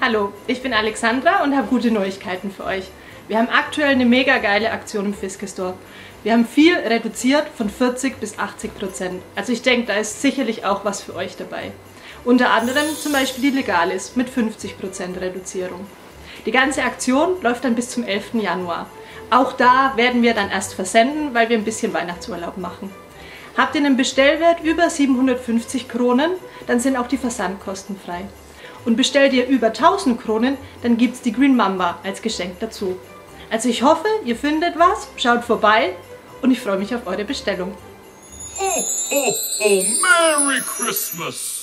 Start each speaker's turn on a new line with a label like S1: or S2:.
S1: Hallo, ich bin Alexandra und habe gute Neuigkeiten für euch. Wir haben aktuell eine mega geile Aktion im Fiske Store. Wir haben viel reduziert von 40 bis 80%. Also ich denke, da ist sicherlich auch was für euch dabei. Unter anderem zum Beispiel die Legalis mit 50% Reduzierung. Die ganze Aktion läuft dann bis zum 11. Januar. Auch da werden wir dann erst versenden, weil wir ein bisschen Weihnachtsurlaub machen. Habt ihr einen Bestellwert über 750 Kronen, dann sind auch die Versandkosten frei. Und bestellt ihr über 1000 Kronen, dann gibt es die Green Mamba als Geschenk dazu. Also ich hoffe, ihr findet was, schaut vorbei und ich freue mich auf eure Bestellung.
S2: Oh, oh, oh, Merry Christmas!